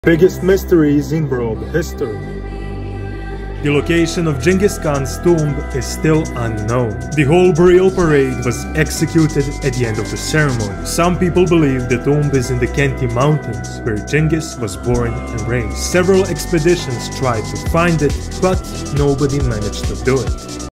Biggest mysteries in world history. The location of Genghis Khan's tomb is still unknown. The whole burial parade was executed at the end of the ceremony. Some people believe the tomb is in the Khenti Mountains, where Genghis was born and raised. Several expeditions tried to find it, but nobody managed to do it.